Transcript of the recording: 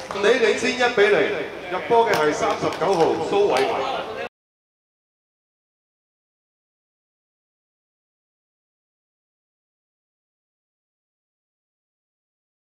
你領先1比0，入波嘅係39號蘇偉文。